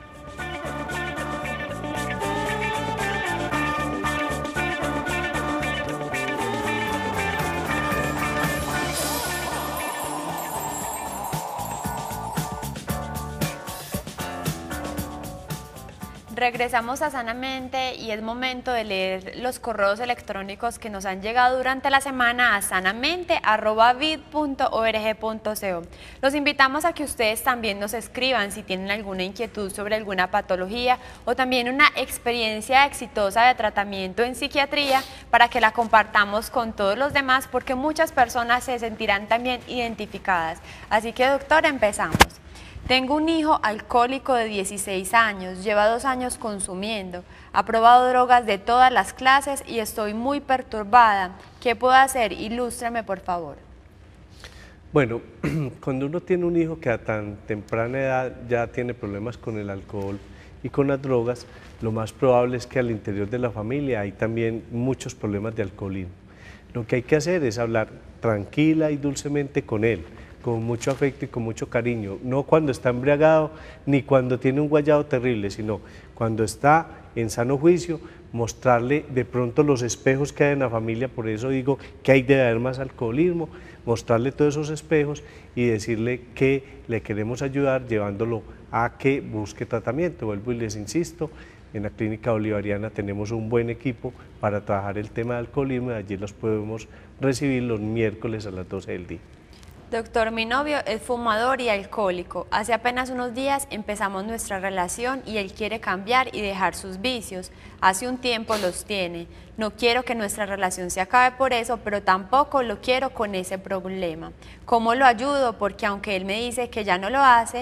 Regresamos a Sanamente y es momento de leer los correos electrónicos que nos han llegado durante la semana a sanamente arroba vid punto org punto co. Los invitamos a que ustedes también nos escriban si tienen alguna inquietud sobre alguna patología o también una experiencia exitosa de tratamiento en psiquiatría para que la compartamos con todos los demás, porque muchas personas se sentirán también identificadas. Así que, doctor, empezamos. Tengo un hijo alcohólico de dieciséis años, lleva dos años consumiendo, ha probado drogas de todas las clases y estoy muy perturbada. ¿Qué puedo hacer? Ilústrame, por favor. Bueno, cuando uno tiene un hijo que a tan temprana edad ya tiene problemas con el alcohol y con las drogas, lo más probable es que al interior de la familia hay también muchos problemas de alcoholismo. Lo que hay que hacer es hablar tranquila y dulcemente con él, con mucho afecto y con mucho cariño, no cuando está embriagado ni cuando tiene un guayado terrible, sino cuando está en sano juicio, mostrarle de pronto los espejos que hay en la familia. Por eso digo que hay de haber más alcoholismo, mostrarle todos esos espejos y decirle que le queremos ayudar llevándolo a que busque tratamiento. Vuelvo y les insisto, en la Clínica Bolivariana tenemos un buen equipo para trabajar el tema de alcoholismo y allí los podemos recibir los miércoles a las doce del día. Doctor, mi novio es fumador y alcohólico. Hace apenas unos días empezamos nuestra relación y él quiere cambiar y dejar sus vicios. Hace un tiempo los tiene. No quiero que nuestra relación se acabe por eso, pero tampoco lo quiero con ese problema. ¿Cómo lo ayudo? Porque aunque él me dice que ya no lo hace,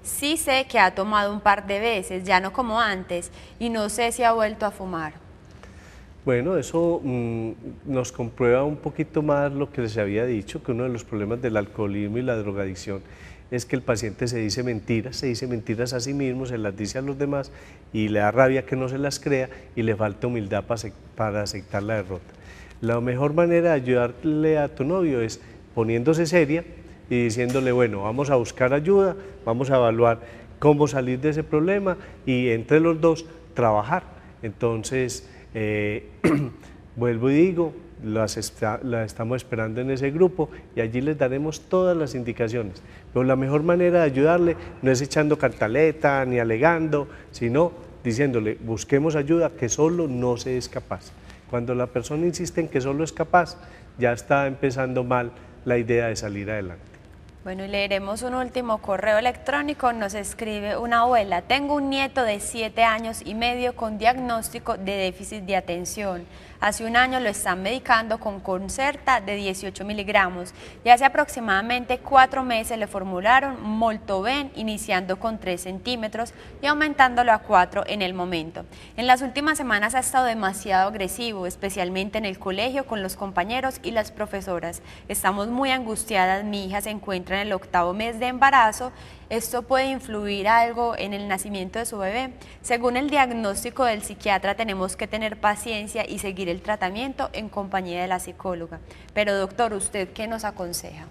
Sí sé que ha tomado un par de veces, ya no como antes, y no sé si ha vuelto a fumar. Bueno, eso mmm, nos comprueba un poquito más lo que se había dicho, que uno de los problemas del alcoholismo y la drogadicción es que el paciente se dice mentiras, se dice mentiras a sí mismo, se las dice a los demás y le da rabia que no se las crea y le falta humildad para aceptar la derrota. La mejor manera de ayudarle a tu novio es poniéndose seria y diciéndole, bueno, vamos a buscar ayuda, vamos a evaluar cómo salir de ese problema y entre los dos trabajar. Entonces, eh, vuelvo y digo, las está, la estamos esperando en ese grupo y allí les daremos todas las indicaciones. Pero la mejor manera de ayudarle no es echando cantaleta ni alegando, sino diciéndole, busquemos ayuda, que solo no se es capaz. Cuando la persona insiste en que solo es capaz, ya está empezando mal la idea de salir adelante. Bueno, y leeremos un último correo electrónico. Nos escribe una abuela: tengo un nieto de siete años y medio con diagnóstico de déficit de atención. Hace un año lo están medicando con Concerta de dieciocho miligramos y hace aproximadamente cuatro meses le formularon Moltoven, iniciando con tres centímetros y aumentándolo a cuatro en el momento. En las últimas semanas ha estado demasiado agresivo, especialmente en el colegio con los compañeros y las profesoras. Estamos muy angustiadas, mi hija se encuentra en el octavo mes de embarazo. ¿Esto puede influir algo en el nacimiento de su bebé? Según el diagnóstico del psiquiatra, tenemos que tener paciencia y seguir el tratamiento en compañía de la psicóloga. Pero doctor, ¿usted qué nos aconseja?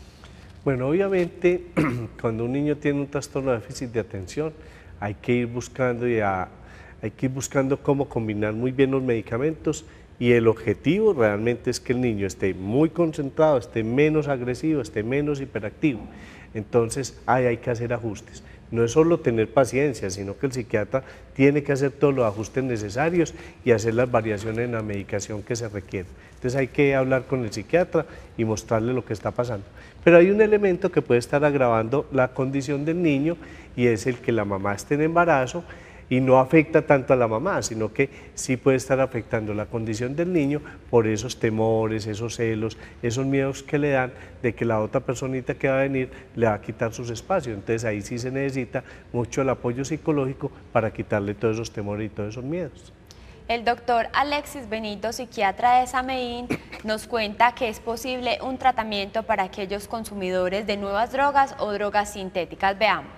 Bueno, obviamente cuando un niño tiene un trastorno de déficit de atención hay que ir buscando, y a, hay que ir buscando cómo combinar muy bien los medicamentos, y el objetivo realmente es que el niño esté muy concentrado, esté menos agresivo, esté menos hiperactivo. Entonces ahí hay que hacer ajustes. No es solo tener paciencia, sino que el psiquiatra tiene que hacer todos los ajustes necesarios y hacer las variaciones en la medicación que se requiere. Entonces hay que hablar con el psiquiatra y mostrarle lo que está pasando. Pero hay un elemento que puede estar agravando la condición del niño y es el que la mamá esté en embarazo, y no afecta tanto a la mamá, sino que sí puede estar afectando la condición del niño por esos temores, esos celos, esos miedos que le dan de que la otra personita que va a venir le va a quitar sus espacios. Entonces ahí sí se necesita mucho el apoyo psicológico para quitarle todos esos temores y todos esos miedos. El doctor Alexis Benito, psiquiatra de Sameín, nos cuenta que es posible un tratamiento para aquellos consumidores de nuevas drogas o drogas sintéticas. Veamos.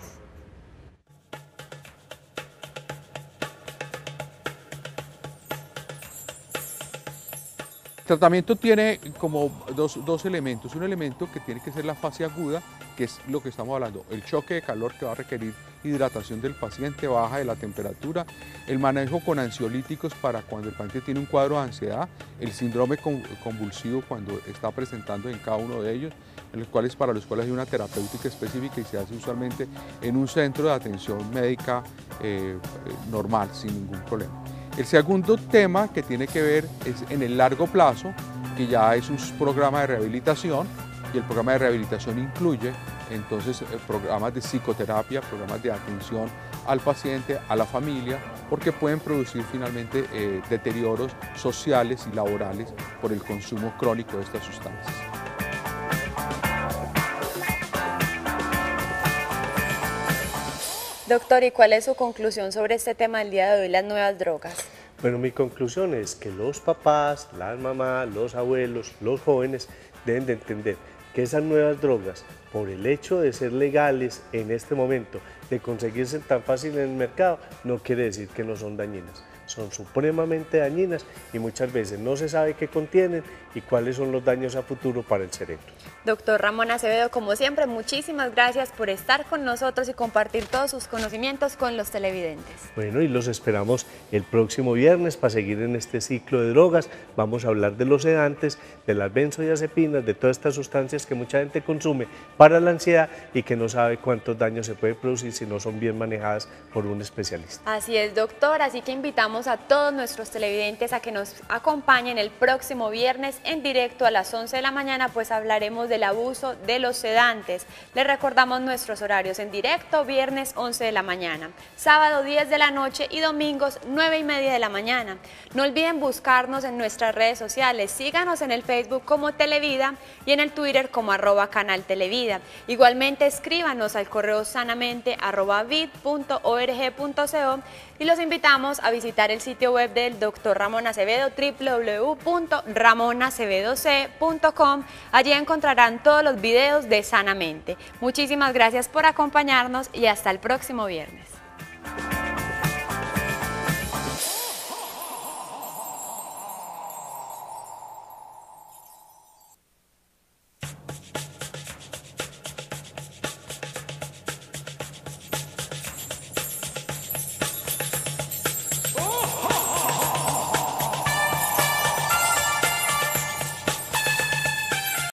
El tratamiento tiene como dos, dos elementos. Un elemento que tiene que ser la fase aguda, que es lo que estamos hablando, el choque de calor que va a requerir hidratación del paciente, baja de la temperatura, el manejo con ansiolíticos para cuando el paciente tiene un cuadro de ansiedad, el síndrome convulsivo cuando está presentando en cada uno de ellos, en los cuales, para los cuales hay una terapéutica específica y se hace usualmente en un centro de atención médica eh, normal, sin ningún problema. El segundo tema que tiene que ver es en el largo plazo, que ya es un programa de rehabilitación, y el programa de rehabilitación incluye entonces programas de psicoterapia, programas de atención al paciente, a la familia, porque pueden producir finalmente eh, deterioros sociales y laborales por el consumo crónico de estas sustancias. Doctor, ¿y cuál es su conclusión sobre este tema del día de hoy, las nuevas drogas? Bueno, mi conclusión es que los papás, las mamás, los abuelos, los jóvenes deben de entender que esas nuevas drogas, por el hecho de ser legales en este momento, de conseguirse tan fácil en el mercado, no quiere decir que no son dañinas. Son supremamente dañinas y muchas veces no se sabe qué contienen y cuáles son los daños a futuro para el cerebro. Doctor Ramón Acevedo, como siempre, muchísimas gracias por estar con nosotros y compartir todos sus conocimientos con los televidentes. Bueno, y los esperamos el próximo viernes para seguir en este ciclo de drogas. Vamos a hablar de los sedantes, de las benzodiazepinas, de todas estas sustancias que mucha gente consume para la ansiedad y que no sabe cuántos daños se puede producir si no son bien manejadas por un especialista. Así es, doctor, así que invitamos invitamos a todos nuestros televidentes a que nos acompañen el próximo viernes en directo a las once de la mañana, pues hablaremos del abuso de los sedantes. Les recordamos nuestros horarios en directo: viernes once de la mañana, sábado diez de la noche y domingos nueve y media de la mañana. No olviden buscarnos en nuestras redes sociales, síganos en el Facebook como Televida y en el Twitter como arroba canal Televida. Igualmente escríbanos al correo sanamente arroba vid punto org punto co y los invitamos a visitar el sitio web del doctor Ramón Acevedo, w w w punto ramon acevedo c punto com. Allí encontrarán todos los videos de Sanamente. Muchísimas gracias por acompañarnos y hasta el próximo viernes.